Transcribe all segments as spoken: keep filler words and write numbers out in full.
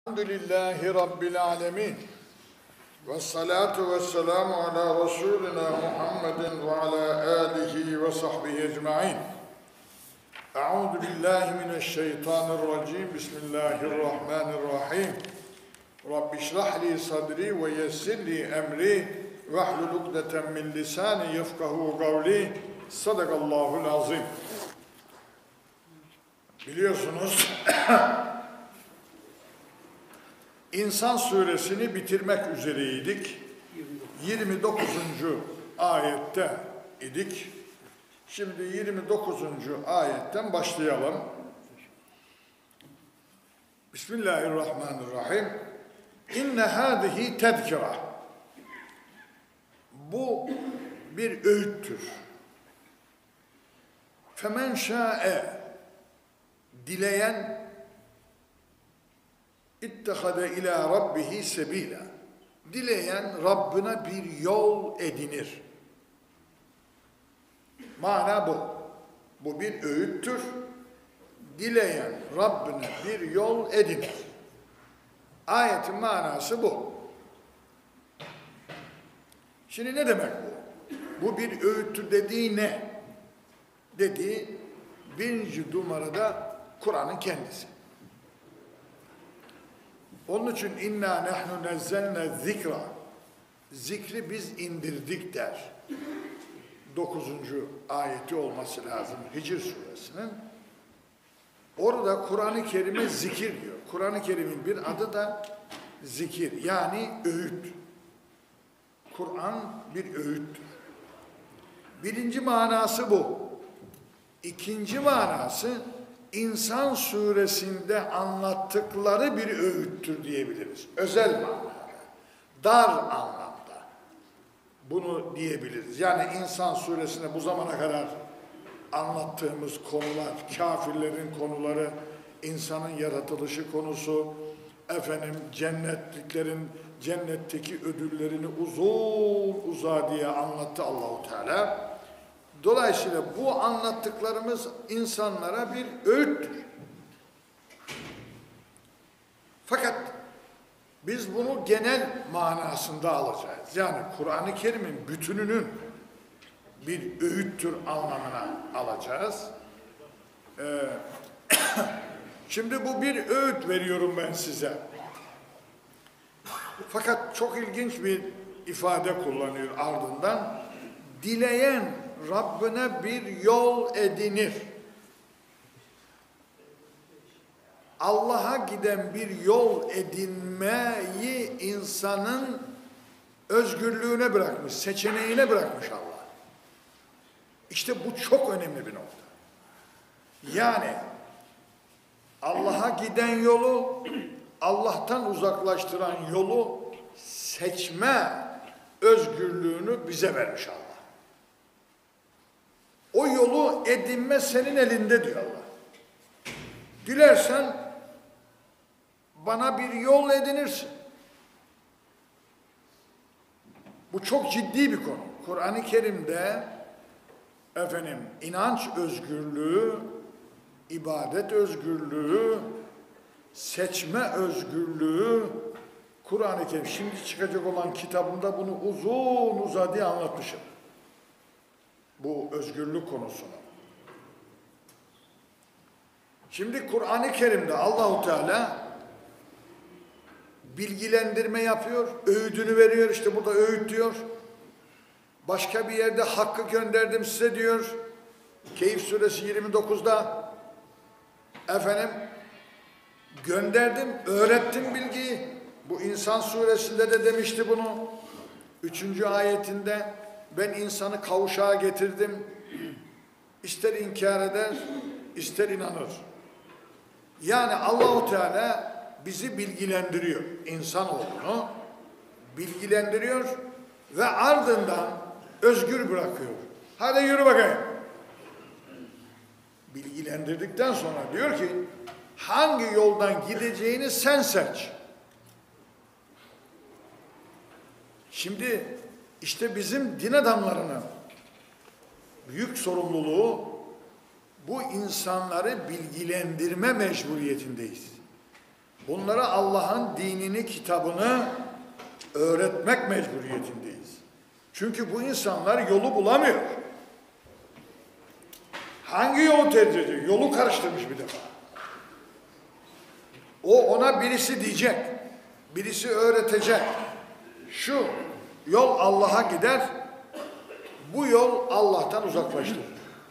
Elhamdülillahi Rabbil alemin. Ve salatu ve selamu ala Resulina Muhammedin ve ala alihi ve sahbihi ecma'in. Euzu billahi mineşşeytanirracim. Bismillahirrahmanirrahim. Rabbi şrah li sadri ve yessir li emri ve hlul ukdeten min lisani yefkahu kavli. Sadakallahul azim. Biliyorsunuz İnsan suresini bitirmek üzereydik. yirmi dokuzuncu ayette idik. Şimdi yirmi dokuzuncu ayetten başlayalım. Bismillahirrahmanirrahim. İnne hâzihi tezkira. Bu bir öğüttür. Femen şâe, dileyen İttehade ila rabbihi sebila. Dileyen Rabbine bir yol edinir. Mana bu. Bu bir öğüttür. Dileyen Rabbine bir yol edinir. Ayetin manası bu. Şimdi ne demek bu? Bu bir öğüttür dediği ne? Dediği birinci numarada Kur'an'ın kendisi. Onun için inna nahnu nezzelne zikra. Zikri biz indirdik der. Dokuzuncu ayeti olması lazım Hicr suresinin. Orada Kur'an-ı Kerim'e zikir diyor. Kur'an-ı Kerim'in bir adı da zikir. Yani öğüt. Kur'an bir öğüttür. Birinci manası bu. İkinci manası İnsan suresinde anlattıkları bir öğüttür diyebiliriz. Özel manada, dar anlamda bunu diyebiliriz. Yani İnsan suresinde bu zamana kadar anlattığımız konular, kafirlerin konuları, insanın yaratılışı konusu, efendim cennetliklerin cennetteki ödüllerini uzun uzadıya anlattı Allahu Teala. Dolayısıyla bu anlattıklarımız insanlara bir öğüttür. Fakat biz bunu genel manasında alacağız. Yani Kur'an-ı Kerim'in bütününün bir öğüttür anlamına alacağız. Ee, Şimdi bu bir öğüt veriyorum ben size. Fakat çok ilginç bir ifade kullanıyor ardından. Dileyen Rabbine bir yol edinir. Allah'a giden bir yol edinmeyi insanın özgürlüğüne bırakmış, seçeneğine bırakmış Allah. İşte bu çok önemli bir nokta. Yani Allah'a giden yolu, Allah'tan uzaklaştıran yolu seçme özgürlüğünü bize vermiş Allah. O yolu edinme senin elinde diyor Allah. Dilersen bana bir yol edinirsin. Bu çok ciddi bir konu. Kur'an-ı Kerim'de efendim inanç özgürlüğü, ibadet özgürlüğü, seçme özgürlüğü, Kur'an-ı Kerim şimdi çıkacak olan kitabımda bunu uzun uzadıya anlatmışım. Bu özgürlük konusunu. Şimdi Kur'an-ı Kerim'de Allahu Teala bilgilendirme yapıyor, öğüdünü veriyor. İşte burada öğüt diyor. Başka bir yerde hakkı gönderdim size diyor. Keyif suresi yirmi dokuzda efendim gönderdim, öğrettim bilgiyi. Bu İnsan suresinde de demişti bunu. Üçüncü ayetinde ben insanı kavuşağa getirdim. İster inkar eder, ister inanır. Yani Allahu Teala bizi bilgilendiriyor. İnsanoğlunu bilgilendiriyor ve ardından özgür bırakıyor. Hadi yürü bakayım. Bilgilendirdikten sonra diyor ki hangi yoldan gideceğini sen seç. Şimdi işte bizim din adamlarının büyük sorumluluğu bu insanları bilgilendirme mecburiyetindeyiz. Bunlara Allah'ın dinini, kitabını öğretmek mecburiyetindeyiz. Çünkü bu insanlar yolu bulamıyor. Hangi yolu tercih ediyor? Yolu karıştırmış bir defa. O ona birisi diyecek, birisi öğretecek. Şu yol Allah'a gider, bu yol Allah'tan uzaklaştırır.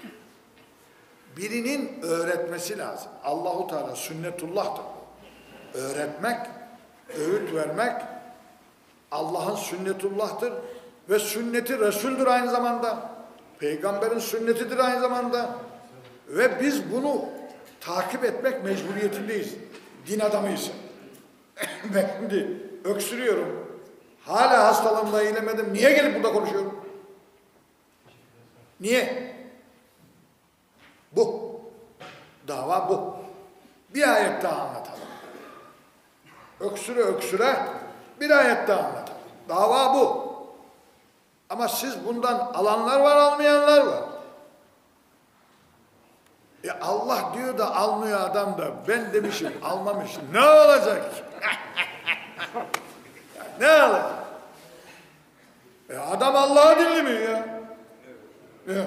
Birinin öğretmesi lazım. Allahu Teala sünnetullah'tır. Öğretmek, öğüt vermek Allah'ın sünnetullah'tır ve sünneti Resul'dür aynı zamanda. Peygamberin sünnetidir aynı zamanda. Ve biz bunu takip etmek mecburiyetindeyiz. Din adamıyız. Ben şimdi öksürüyorum. Hala hastalığımla iyilemedim. Niye gelip burada konuşuyorum? Niye? Bu. Dava bu. Bir ayet daha anlatalım. Öksüre öksüre bir ayet daha anlatalım. Dava bu. Ama siz bundan alanlar var, almayanlar var. E Allah diyor da almıyor adam da. Ben demişim, almamışım. Ne olacak? Ne olacak? E adam Allah'ı dinlemiyor ya. ya.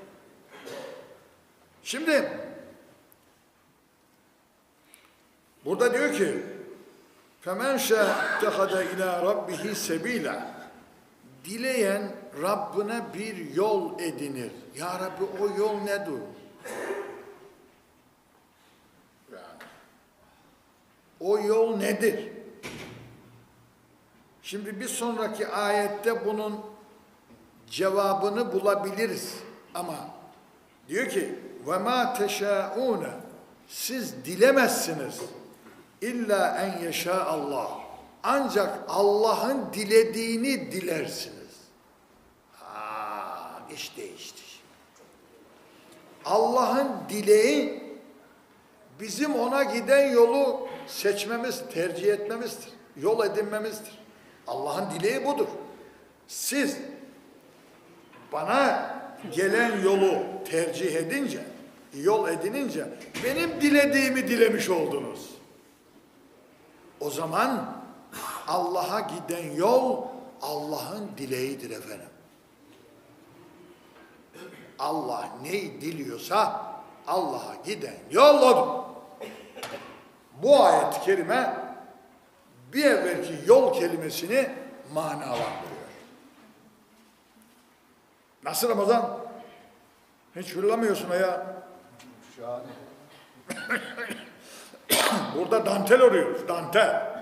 Şimdi burada diyor ki فَمَنْ شَاءَ اتَّخَذَ اِلَى رَبِّهِ سَب۪يلًا Dileyen Rabbine bir yol edinir. Ya Rabbi o yol nedir? Yani, o yol nedir? Şimdi bir sonraki ayette bunun cevabını bulabiliriz. Ama diyor ki وَمَا تَشَاءُونَ Siz dilemezsiniz. İlla en yeşâ Allah. Ancak Allah'ın dilediğini dilersiniz. Ha, iş değişti. Allah'ın dileği bizim ona giden yolu seçmemiz, tercih etmemizdir. Yol edinmemizdir. Allah'ın dileği budur. Siz bana gelen yolu tercih edince, yol edinince benim dilediğimi dilemiş oldunuz. O zaman Allah'a giden yol Allah'ın dileğidir efendim. Allah neyi diliyorsa Allah'a giden yol odur. Bu ayet-i kerime bir evvelki yol kelimesini manalandırıyor. Nasıl Ramazan? Hiç fırlamıyorsun ya. Şahane. Burada dantel arıyoruz, dantel.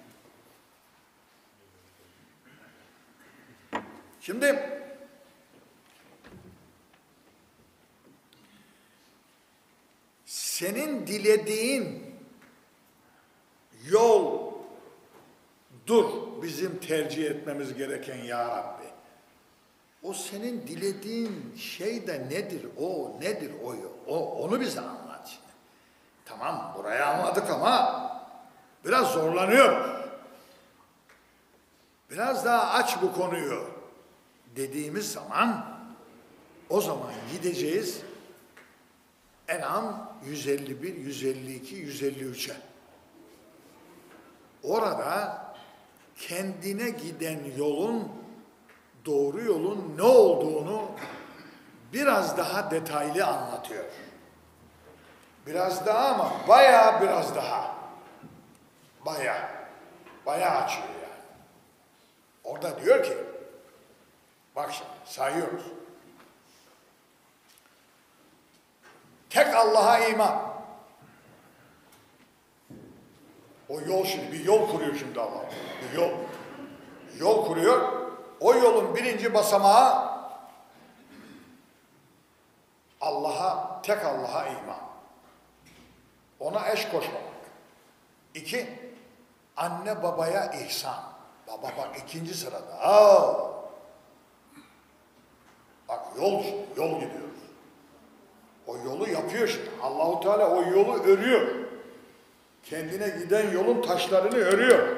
Şimdi senin dilediğin yol dur bizim tercih etmemiz gereken ya Rabbi. O senin dilediğin şey de nedir? O nedir o yol? O, onu bize anlat şimdi. Tamam burayı anladık ama biraz zorlanıyoruz. Biraz daha aç bu konuyu dediğimiz zaman o zaman gideceğiz En'am yüz elli bir, yüz elli iki, yüz elli üçe. Orada kendine giden yolun, doğru yolun ne olduğunu biraz daha detaylı anlatıyor. Biraz daha ama bayağı biraz daha. Bayağı. Bayağı açıyor yani. Orada diyor ki, bak şimdi sayıyoruz. Tek Allah'a iman. O yol şimdi, bir yol kuruyor şimdi Allah. Bir yol. Yol kuruyor. O yolun birinci basamağı Allah'a, tek Allah'a iman. Ona eş koşmamak. İki, anne babaya ihsan. Baba bak ikinci sırada. Aa! Bak yol, yol gidiyoruz. O yolu yapıyor şimdi. Allahu Teala o yolu örüyor. Kendine giden yolun taşlarını örüyor.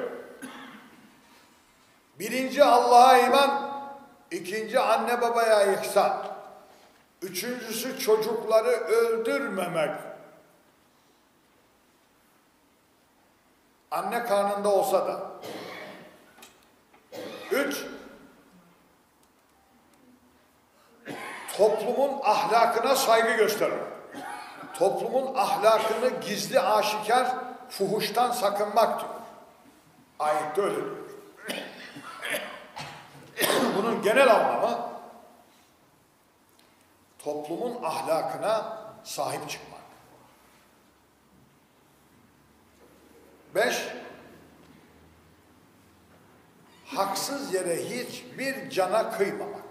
Birinci Allah'a iman, ikinci anne babaya ihsan. Üçüncüsü çocukları öldürmemek. Anne karnında olsa da. Üç, toplumun ahlakına saygı gösterir. Toplumun ahlakını gizli aşikar fuhuştan sakınmak diyor. Ayette öyle diyor. Bunun genel anlamı toplumun ahlakına sahip çıkmak. Beş, haksız yere hiçbir cana kıymamak.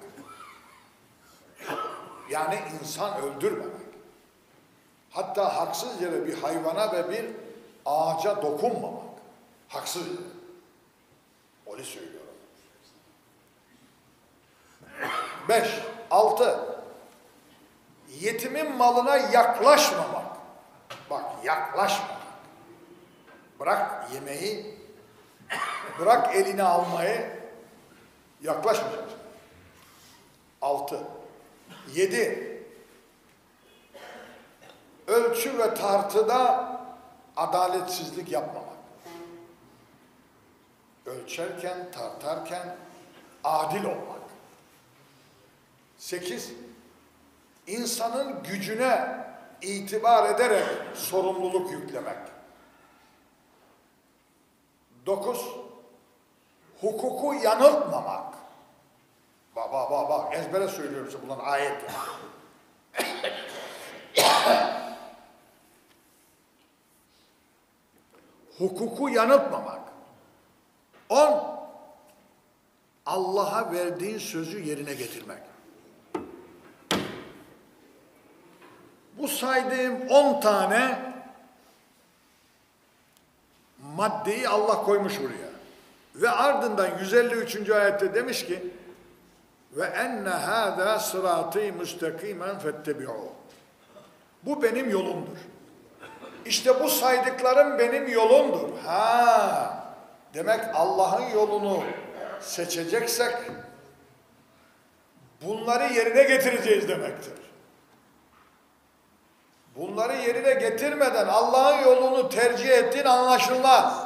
Yani insan öldürmemek. Hatta haksız yere bir hayvana ve bir ağaca dokunmamak. Haksız yere. Öyle söylüyorum. Beş, altı, yetimin malına yaklaşmamak. Bak, yaklaşmamak. Bırak yemeği, bırak eline almayı, yaklaşmayacaksın. Altı. Yedi, ölçü ve tartıda adaletsizlik yapmamak. Ölçerken, tartarken adil olmak. Sekiz, insanın gücüne itibar ederek sorumluluk yüklemek. Dokuz, hukuku yanıltmamak. Bak bak bak bak ezbere söylüyorum size bunların ayet. Hukuku yanıltmamak. On, Allah'a verdiğin sözü yerine getirmek. Bu saydığım on tane maddeyi Allah koymuş buraya. Ve ardından yüz elli üçüncü ayette demiş ki ve enne hâzâ sırâtî müstakîmen fettebi'û. Bu benim yolumdur. İşte bu saydıklarım benim yolumdur. Ha, demek Allah'ın yolunu seçeceksek bunları yerine getireceğiz demektir. Bunları yerine getirmeden Allah'ın yolunu tercih ettiğin anlaşılmaz.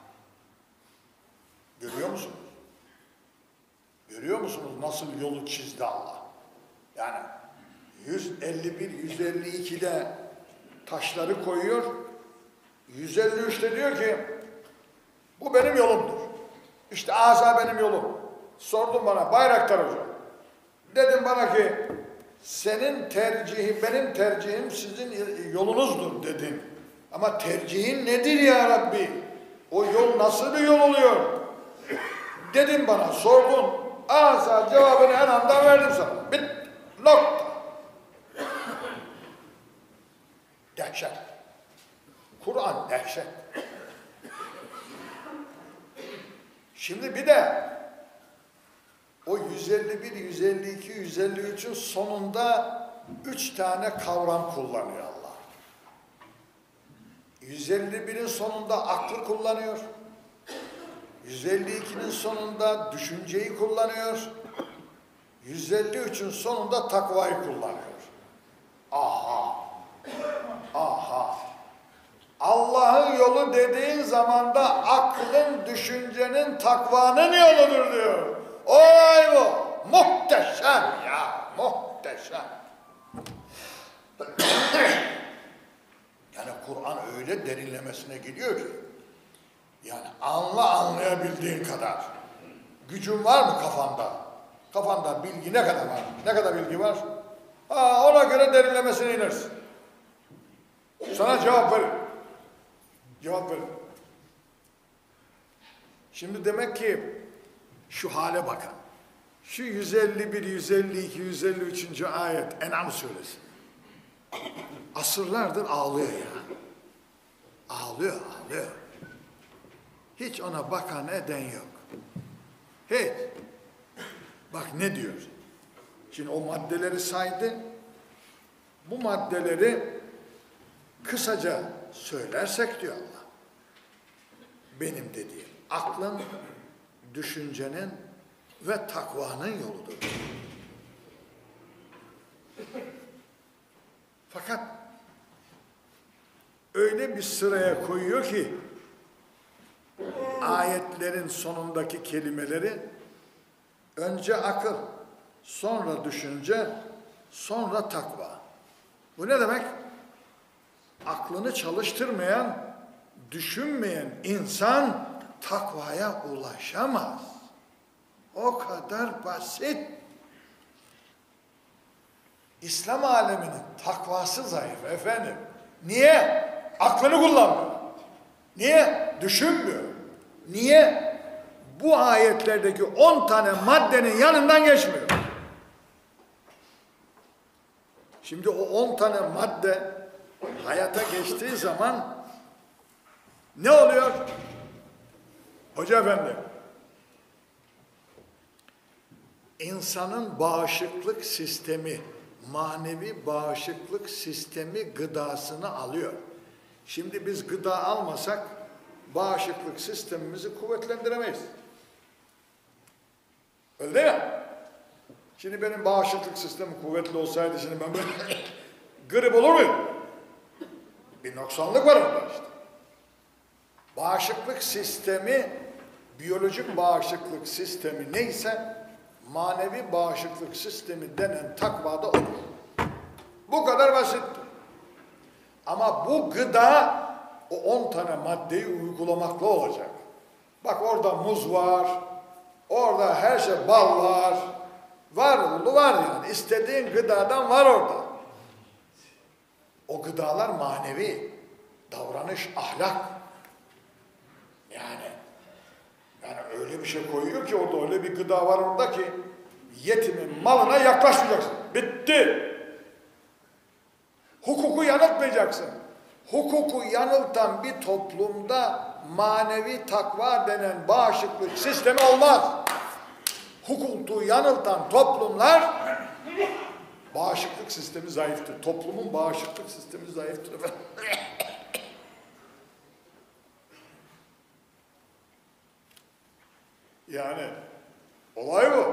Görüyor musunuz? Görüyor musunuz nasıl yolu çizdi Allah? Yani yüz elli bir yüz elli iki'de taşları koyuyor. yüz elli üç'te diyor ki bu benim yolumdur. İşte Asa benim yolum. Sordum bana Bayraktar Hocam. Dedim bana ki senin tercihin benim tercihim sizin yolunuzdur dedim. Ama tercihin nedir ya Rabbi? O yol nasıl bir yol oluyor? Dedim bana sordun. Asa cevabını en anda verdim sana. Bit. Nokta. Dehşet. Kur'an dehşet. Şimdi bir de o yüz elli bir, yüz elli iki, yüz elli üç'ün sonunda üç tane kavram kullanıyor Allah. yüz elli bir'in sonunda aklı kullanıyor. yüz elli iki'nin sonunda düşünceyi kullanıyor. yüz elli üç'ün sonunda takvayı kullanıyor. Aha! Aha! Allah'ın yolu dediğin zaman da aklın, düşüncenin, takvanın yoludur diyor. Oy bu! Muhteşem ya! Muhteşem! Yani Kur'an öyle derinlemesine gidiyor ki yani anla anlayabildiğin kadar. Gücün var mı kafanda? Kafanda bilgi ne kadar var? Ne kadar bilgi var? Ha, ona göre derinlemesine inersin. Sana cevap verir. Cevap verir. Şimdi demek ki şu hale bakın. Şu yüz elli bir, yüz elli iki, yüz elli üçüncü ayet En'am suresi. Asırlardır ağlıyor ya. Ağlıyor, ağlıyor. Hiç ona bakan eden yok. Hiç. Bak ne diyor. Şimdi o maddeleri saydı. Bu maddeleri kısaca söylersek diyor Allah. Benim dediğim aklın, düşüncenin ve takvanın yoludur. Fakat öyle bir sıraya koyuyor ki ayetlerin sonundaki kelimeleri önce akıl, sonra düşünce, sonra takva. Bu ne demek? Aklını çalıştırmayan, düşünmeyen insan takvaya ulaşamaz. O kadar basit. İslam aleminin takvası zayıf efendim. Niye? Aklını kullanmıyor. Niye? Düşünmüyor. Niye? Bu ayetlerdeki on tane maddenin yanından geçmiyor. Şimdi o on tane madde hayata geçtiği zaman ne oluyor? Hoca efendi, insanın bağışıklık sistemi, manevi bağışıklık sistemi gıdasını alıyor. Şimdi biz gıda almasak bağışıklık sistemimizi kuvvetlendiremeyiz. Öyle değil mi? Şimdi benim bağışıklık sistemi kuvvetli olsaydı şimdi ben böyle grip olur muyum? Bir noksanlık var orada işte. Bağışıklık sistemi, biyolojik bağışıklık sistemi neyse manevi bağışıklık sistemi denen takvada olur. Bu kadar basittir. Ama bu gıda o on tane maddeyi uygulamakla olacak. Bak orada muz var, orada her şey bal var, var oldu var yani. İstediğin gıdadan var orada. O gıdalar manevi, davranış, ahlak. Yani, yani öyle bir şey koyuyor ki orada öyle bir gıda var orada ki yetimin malına yaklaşmayacaksın. Bitti. Hukuku yanıltmayacaksın. Hukuku yanıltan bir toplumda manevi takva denen bağışıklık sistemi olmaz. Hukuku yanıltan toplumlar bağışıklık sistemi zayıftır. Toplumun bağışıklık sistemi zayıftır. Yani olay bu.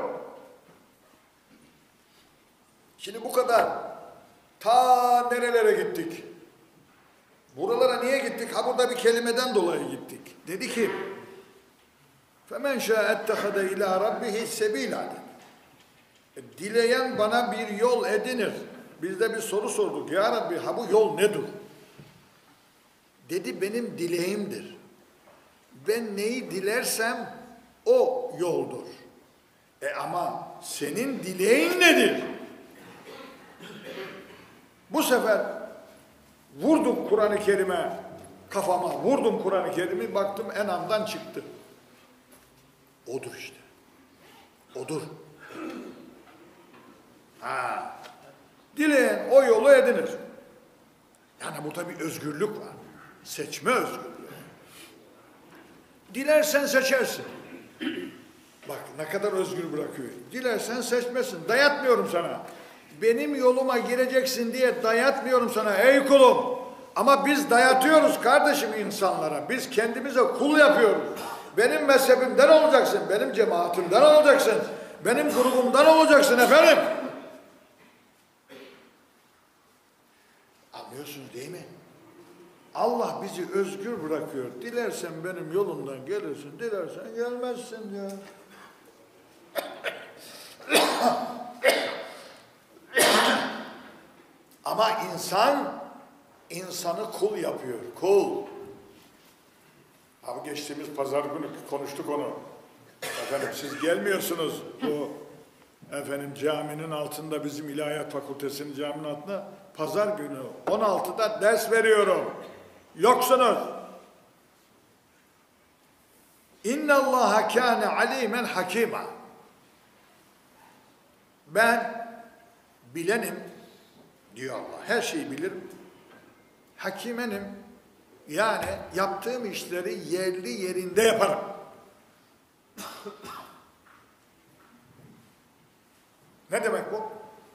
Şimdi bu kadar ta nerelere gittik? Buralara niye gittik? Ha burada bir kelimeden dolayı gittik. Dedi ki فَمَنْ شَاءَ اتَّخَذَ اِلٰى رَبِّهِ سَب۪يلًا Dileyen bana bir yol edinir. Biz de bir soru sorduk. Ya Rabbi ha bu yol nedir? Dedi benim dileğimdir. Ben neyi dilersem o yoldur. E ama senin dileğin nedir? Bu sefer vurdum Kur'an-ı Kerim'e kafama, vurdum Kur'an-ı Kerim'i, baktım enamdan çıktı. Odur işte. Odur. Ha. Dileyen o yolu edinir. Yani burada bir özgürlük var. Seçme özgürlüğü. Dilersen seçersin. Bak ne kadar özgür bırakıyor. Dilersen seçmesin. Dayatmıyorum sana. Benim yoluma gireceksin diye dayatmıyorum sana ey kulum. Ama biz dayatıyoruz kardeşim insanlara. Biz kendimize kul yapıyoruz. Benim mezhebimden olacaksın. Benim cemaatimden olacaksın. Benim grubumdan olacaksın efendim. Anlıyorsunuz değil mi? Allah bizi özgür bırakıyor. Dilersen benim yolumdan gelirsin, dilersen gelmezsin diyor. Ama insan, insanı kul yapıyor, kul. Abi geçtiğimiz pazar günü konuştuk onu. Efendim siz gelmiyorsunuz. Bu efendim caminin altında, bizim İlahiyat Fakültesi'nin caminin altında pazar günü on altıda ders veriyorum. Yoksunuz. İnna Allaha kâne alîmen hakîmâ. Ben bilenim diyor Allah. Her şeyi bilirim. Hakimenim. Yani yaptığım işleri yerli yerinde yaparım. Ne demek bu?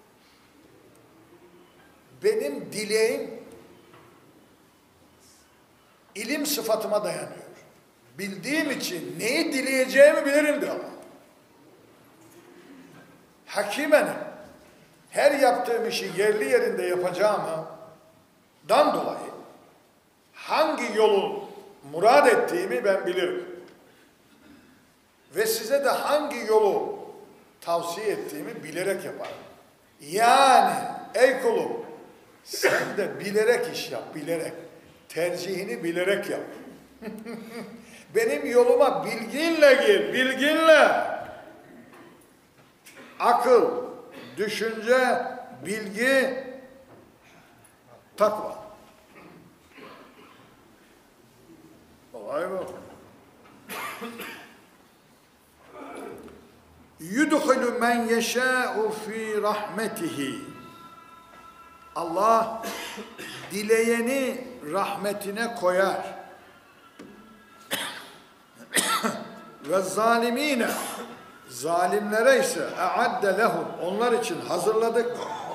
Benim dileğim ilim sıfatıma dayanıyor. Bildiğim için neyi dileyeceğimi bilirim diyor Allah. Hakimenim. Her yaptığım işi yerli yerinde yapacağımdan dolayı hangi yolun murad ettiğimi ben bilirim. size de hangi yolu tavsiye ettiğimi bilerek yaparım. Yani ey kulum, sen de bilerek iş yap, bilerek. Tercihini bilerek yap. Benim yoluma bilginle gir, bilginle. Akıl, düşünce, bilgi, takva. Olay bu. Yudhulu men yeşâ'u fî rahmetihi. Allah dileyeni rahmetine koyar. Ve zalimine, zalimlere ise e'adde lehum, onlar için hazırladık.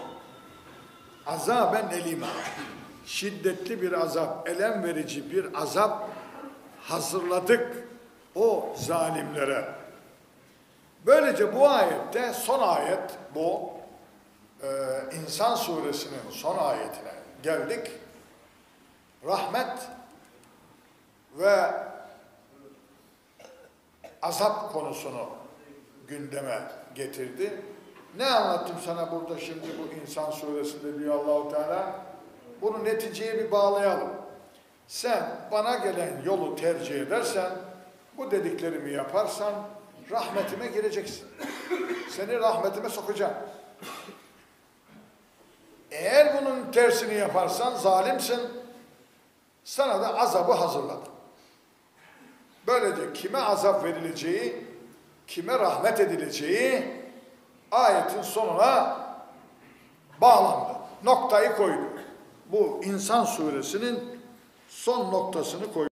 Azaben elima, şiddetli bir azap, elem verici bir azap hazırladık o zalimlere. Böylece bu ayette, son ayet bu, e, İnsan suresinin son ayetine geldik. Rahmet ve azap konusunu gündeme getirdi. Ne anlattım sana burada şimdi bu İnsan suresinde diyor Allah-u Teala? Bunu neticeye bir bağlayalım. Sen bana gelen yolu tercih edersen, bu dediklerimi yaparsan rahmetime gireceksin. Seni rahmetime sokacağım. Eğer bunun tersini yaparsan zalimsin. Sana da azabı hazırladım. Böylece kime azap verileceği, kime rahmet edileceği ayetin sonuna bağlandı. Noktayı koydu. Bu İnsan suresinin son noktasını koydu.